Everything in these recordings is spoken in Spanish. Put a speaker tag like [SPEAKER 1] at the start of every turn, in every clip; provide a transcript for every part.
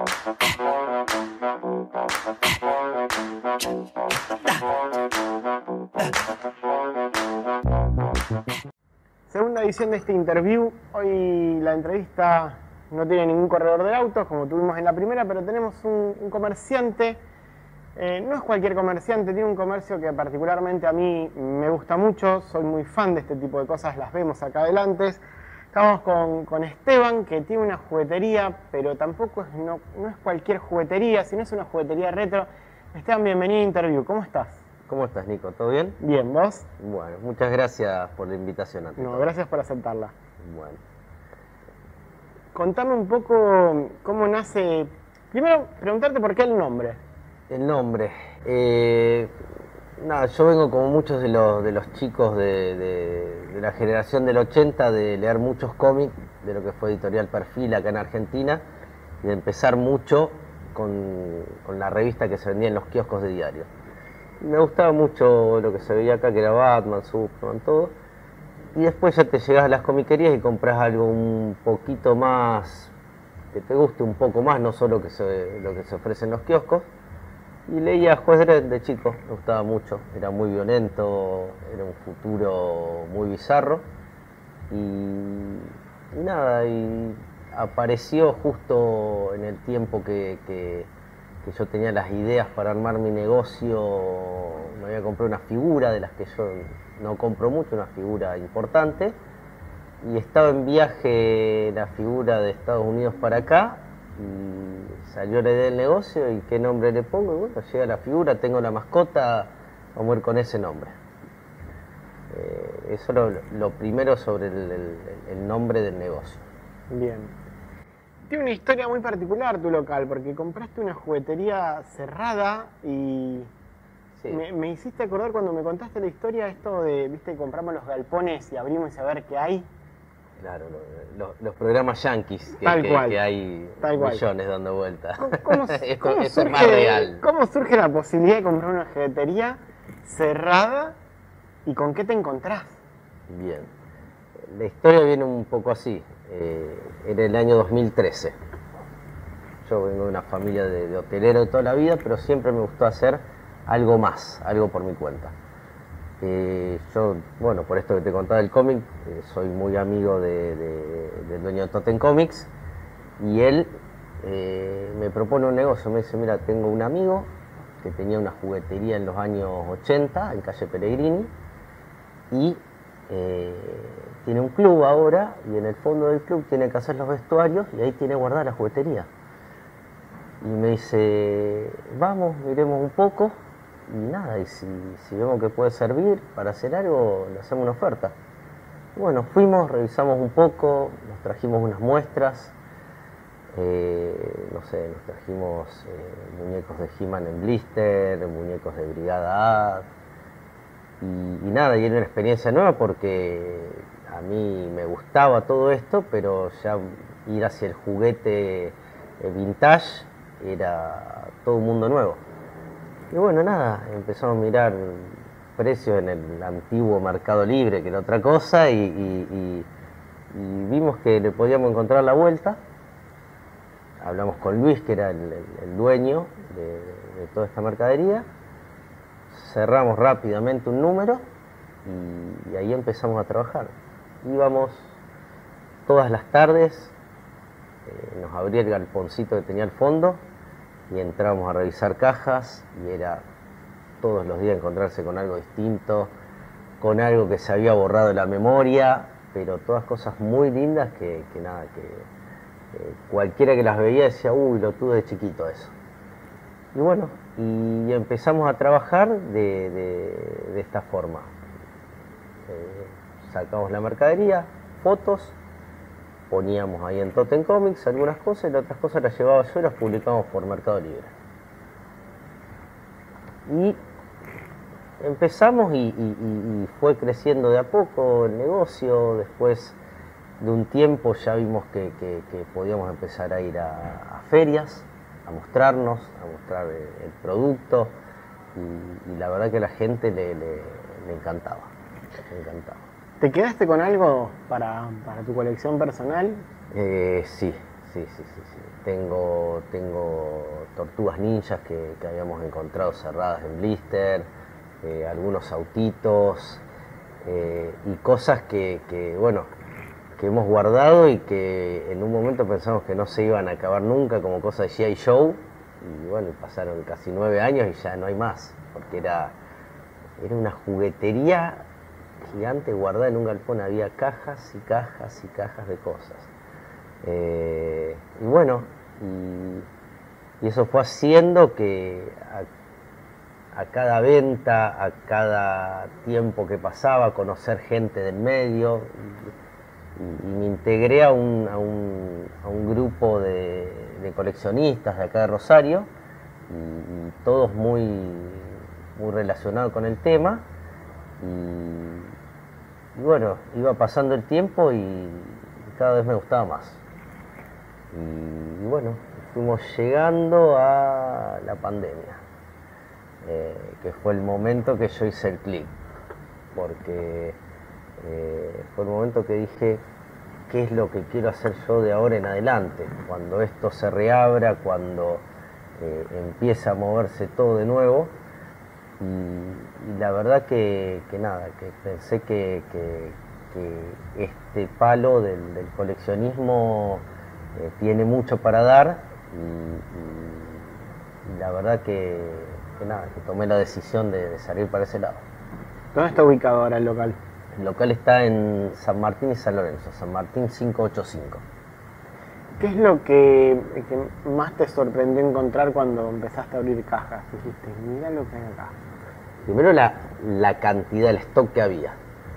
[SPEAKER 1] Segunda edición de este interview. Hoy la entrevista no tiene ningún corredor de autos como tuvimos en la primera, pero tenemos un comerciante. No es cualquier comerciante, tiene un comercio que particularmente a mí me gusta mucho, soy muy fan de este tipo de cosas, las vemos acá adelante. Estamos con Esteban, que tiene una juguetería, pero tampoco no es cualquier juguetería, sino es una juguetería retro. Esteban, bienvenido a Interview, ¿cómo estás?
[SPEAKER 2] ¿Cómo estás, Nico? ¿Todo bien?
[SPEAKER 1] Bien, ¿vos?
[SPEAKER 2] Bueno, muchas gracias por la invitación.
[SPEAKER 1] No, gracias por aceptarla.
[SPEAKER 2] Bueno.
[SPEAKER 1] Contame un poco cómo nace. Primero, preguntarte por qué el nombre.
[SPEAKER 2] El nombre. Nada, yo vengo como muchos de los chicos de la generación del 80 de leer muchos cómics de lo que fue Editorial Perfil acá en Argentina y de empezar mucho con la revista que se vendía en los kioscos de diario. Me gustaba mucho lo que se veía acá, que era Batman, Superman, todo. Y después ya te llegás a las comiquerías y compras algo un poquito más, que te guste un poco más, no solo lo que se ofrece en los kioscos. Y leía Juez Dredd de chico, me gustaba mucho, era muy violento, era un futuro muy bizarro. Y nada, y apareció justo en el tiempo que yo tenía las ideas para armar mi negocio. Me había comprado una figura de las que yo no compro mucho, una figura importante, y estaba en viaje la figura de Estados Unidos para acá y salió la idea del negocio y qué nombre le pongo, y bueno, llega la figura, tengo la mascota, vamos a ir con ese nombre. Eso es lo primero sobre el nombre del negocio.
[SPEAKER 1] Bien. Tiene una historia muy particular tu local, porque compraste una juguetería cerrada y sí. Me hiciste acordar cuando me contaste la historia esto de, viste, compramos los galpones y abrimos a ver qué hay.
[SPEAKER 2] Claro, los programas yanquis que hay millones dando vueltas. Esto es más real.
[SPEAKER 1] ¿Cómo surge la posibilidad de comprar una juguetería cerrada y con qué te encontrás?
[SPEAKER 2] Bien, la historia viene un poco así. Era el año 2013. Yo vengo de una familia de hotelero de toda la vida, pero siempre me gustó hacer algo más, algo por mi cuenta. Yo, bueno, por esto que te contaba del cómic, soy muy amigo del dueño de Totem Comics, y él me propone un negocio. Me dice, mira, tengo un amigo que tenía una juguetería en los años 80 en calle Pellegrini y tiene un club ahora, y en el fondo del club tiene que hacer los vestuarios y ahí tiene guardada la juguetería. Y me dice, vamos, miremos un poco y nada, y si vemos que puede servir para hacer algo, le hacemos una oferta. Bueno, fuimos, revisamos un poco, nos trajimos unas muestras, no sé, nos trajimos muñecos de He-Man en blister, muñecos de Brigada A, y nada, y era una experiencia nueva porque a mí me gustaba todo esto, pero ya ir hacia el juguete vintage era todo un mundo nuevo. Y bueno, nada, empezamos a mirar precios en el antiguo Mercado Libre, que era otra cosa, y vimos que le podíamos encontrar la vuelta. Hablamos con Luis, que era el dueño de toda esta mercadería. Cerramos rápidamente un número y ahí empezamos a trabajar. Íbamos todas las tardes, nos abría el galponcito que tenía al fondo y entrábamos a revisar cajas, y era todos los días encontrarse con algo distinto, con algo que se había borrado de la memoria, pero todas cosas muy lindas que cualquiera que las veía decía, uy, lo tuve de chiquito eso. Y bueno, y empezamos a trabajar de esta forma. Sacamos la mercadería, fotos, poníamos ahí en Totem Comics algunas cosas, y las otras cosas las llevaba yo y las publicamos por Mercado Libre. Y empezamos y fue creciendo de a poco el negocio. Después de un tiempo ya vimos que podíamos empezar a ir a ferias, a mostrarnos, a mostrar el producto, y la verdad que a la gente le encantaba, le encantaba.
[SPEAKER 1] ¿Te quedaste con algo para tu colección personal?
[SPEAKER 2] Sí, sí, sí, sí, sí. Tengo tortugas ninjas que habíamos encontrado cerradas en blister, algunos autitos y cosas bueno, que hemos guardado y que en un momento pensamos que no se iban a acabar nunca, como cosas de G.I. Joe, y bueno, pasaron casi 9 años y ya no hay más, porque era una juguetería gigante guardada en un galpón, había cajas y cajas y cajas de cosas. Y bueno, y eso fue haciendo que a cada venta, a cada tiempo que pasaba, conocer gente del medio, y me integré a un grupo de coleccionistas de acá de Rosario, y todos muy relacionados con el tema, y bueno, iba pasando el tiempo y cada vez me gustaba más. Y bueno, fuimos llegando a la pandemia, que fue el momento que yo hice el clic, porque fue el momento que dije, ¿qué es lo que quiero hacer yo de ahora en adelante? Cuando esto se reabra, cuando empieza a moverse todo de nuevo. Y la verdad que nada, que pensé que este palo del coleccionismo tiene mucho para dar, y la verdad que nada, que tomé la decisión de salir para ese lado.
[SPEAKER 1] ¿Dónde está ubicado ahora el local?
[SPEAKER 2] El local está en San Martín y San Lorenzo, San Martín 585.
[SPEAKER 1] ¿Qué es lo que más te sorprendió encontrar cuando empezaste a abrir cajas? Dijiste, mira lo que hay acá.
[SPEAKER 2] Primero la cantidad, el stock que había.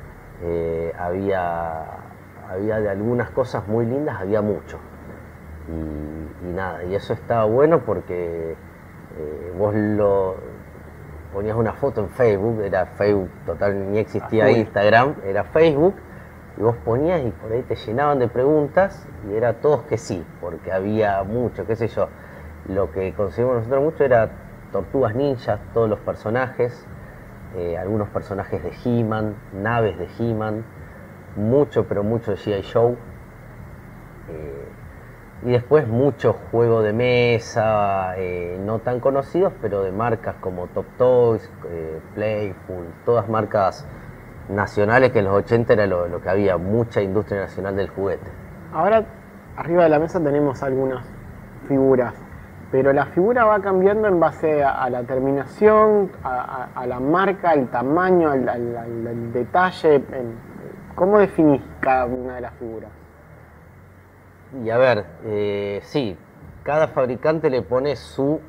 [SPEAKER 2] Había de algunas cosas muy lindas, había mucho. Y nada, y eso estaba bueno porque vos ponías una foto en Facebook, era Facebook total, ni existía Instagram, era Facebook, y vos ponías y por ahí te llenaban de preguntas y era todos que sí, porque había mucho, qué sé yo. Lo que conseguimos nosotros mucho era tortugas ninjas, todos los personajes, algunos personajes de He-Man, naves de He-Man, mucho, pero mucho de G.I. Joe. Y después mucho juego de mesa, no tan conocidos, pero de marcas como Top Toys, Playful, todas marcas nacionales, que en los 80 era lo que había, mucha industria nacional del juguete.
[SPEAKER 1] Ahora arriba de la mesa tenemos algunas figuras, pero la figura va cambiando en base a la terminación, a la marca, al tamaño, al detalle. ¿Cómo definís cada una de las figuras?
[SPEAKER 2] Y a ver, sí, cada fabricante le pone su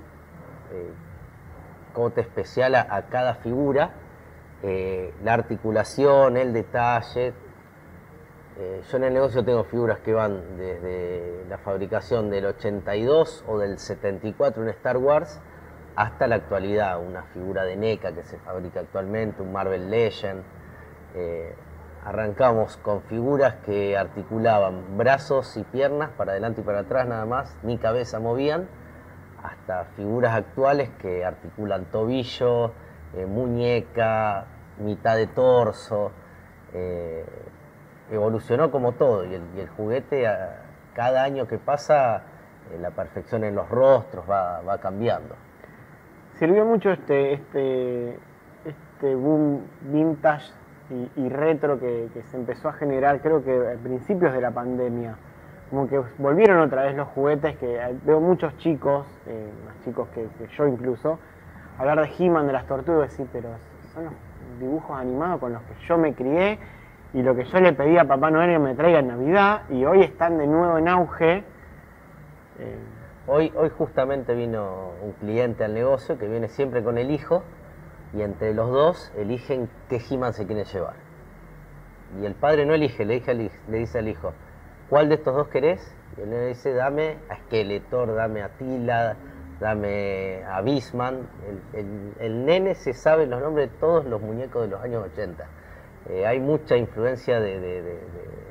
[SPEAKER 2] cote especial a cada figura, la articulación, el detalle. Yo en el negocio tengo figuras que van desde la fabricación del 82 o del 74 en Star Wars hasta la actualidad, una figura de NECA que se fabrica actualmente, un Marvel Legend. Arrancamos con figuras que articulaban brazos y piernas para adelante y para atrás nada más, ni cabeza movían, hasta figuras actuales que articulan tobillo, muñeca, mitad de torso. Evolucionó como todo, y el juguete cada año que pasa, la perfección en los rostros va cambiando.
[SPEAKER 1] Sirvió mucho este boom vintage y retro que se empezó a generar, creo que a principios de la pandemia. Como que volvieron otra vez los juguetes, que veo muchos chicos, más chicos que yo incluso, hablar de He-Man, de las tortugas, y decir, pero son los dibujos animados con los que yo me crié y lo que yo le pedí a Papá Noel que me traiga en Navidad, y hoy están de nuevo en auge.
[SPEAKER 2] Hoy justamente vino un cliente al negocio que viene siempre con el hijo, y entre los dos eligen qué He-Man se quiere llevar. Y el padre no elige, le dice al hijo, ¿cuál de estos dos querés? Y él le dice, dame a Skeletor, dame a Tila, dame a Beastman. El nene se sabe los nombres de todos los muñecos de los años 80. Hay mucha influencia de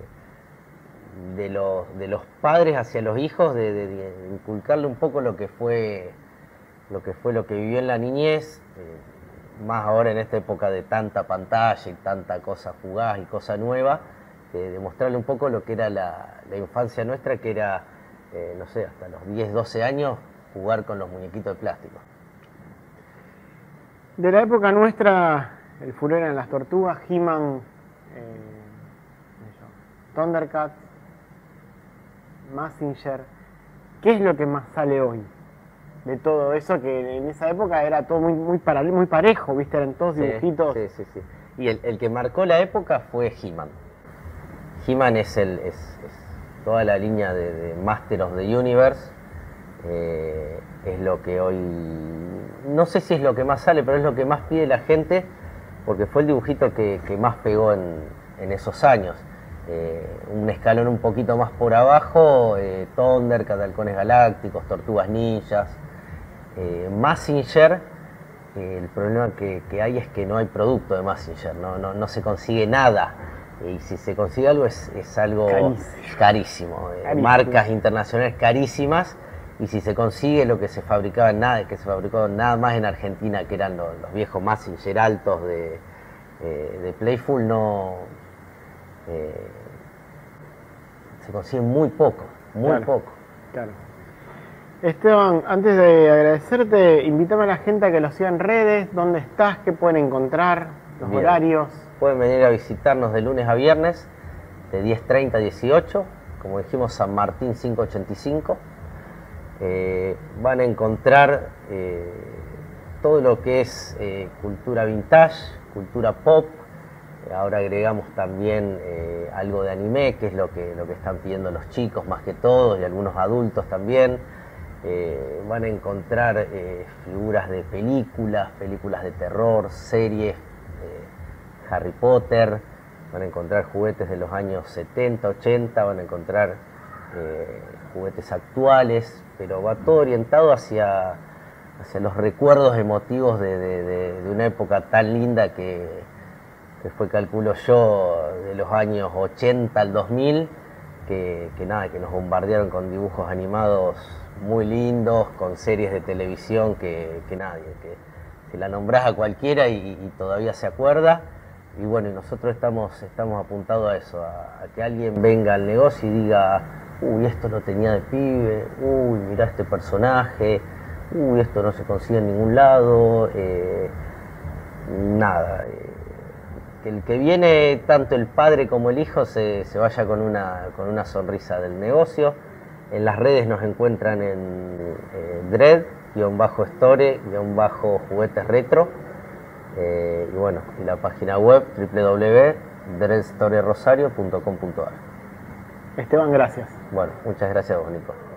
[SPEAKER 2] los padres hacia los hijos, de inculcarle un poco lo que vivió en la niñez, más ahora en esta época de tanta pantalla y tanta cosa fugaz y cosa nueva, de mostrarle un poco lo que era la infancia nuestra, que era no sé, hasta los 10, 12 años, jugar con los muñequitos de plástico.
[SPEAKER 1] De la época nuestra, el furor eran las tortugas, He-Man, Thundercats, Mazinger. ¿Qué es lo que más sale hoy de todo eso? Que en esa época era todo muy parejo, ¿viste? Eran todos dibujitos.
[SPEAKER 2] Sí. Y el que marcó la época fue He-Man. He-Man es toda la línea de Master of the Universe. Es lo que hoy, no sé si es lo que más sale, pero es lo que más pide la gente, porque fue el dibujito que más pegó en esos años. Un escalón un poquito más por abajo, Thundercats, Halcones Galácticos, Tortugas Ninjas, Mazinger. El problema que hay es que no hay producto de Mazinger, no se consigue nada, y si se consigue algo es algo carísimo. Marcas internacionales carísimas, y si se consigue lo que se fabricaba nada más en Argentina, que eran los viejos Mazinger altos de Playful, se consigue muy poco, poco.
[SPEAKER 1] Claro. Esteban, antes de agradecerte, invítame a la gente a que lo siga en redes, dónde estás, qué pueden encontrar, los horarios.
[SPEAKER 2] Pueden venir a visitarnos de lunes a viernes, de 10:30 a 18, como dijimos, San Martín 585. Van a encontrar todo lo que es cultura vintage, cultura pop. Ahora agregamos también algo de anime, que es lo que están pidiendo los chicos más que todo, y algunos adultos también. Van a encontrar figuras de películas de terror, series, Harry Potter. Van a encontrar juguetes de los años 70, 80, van a encontrar juguetes actuales, pero va todo orientado hacia los recuerdos emotivos de una época tan linda que fue, calculo yo, de los años 80 al 2000, que nos bombardearon con dibujos animados muy lindos, con series de televisión que si la nombrás a cualquiera y todavía se acuerda. Y bueno, y nosotros estamos apuntados a eso, a que alguien venga al negocio y diga: uy, esto lo tenía de pibe, uy, mirá este personaje, uy, esto no se consigue en ningún lado. Que el que viene, tanto el padre como el hijo, se vaya con una sonrisa del negocio. En las redes nos encuentran en Dread-Store-Juguetes Retro. Y bueno, y la página web www.dreadstorerosario.com.ar.
[SPEAKER 1] Esteban, gracias.
[SPEAKER 2] Bueno, muchas gracias a vos, Nico.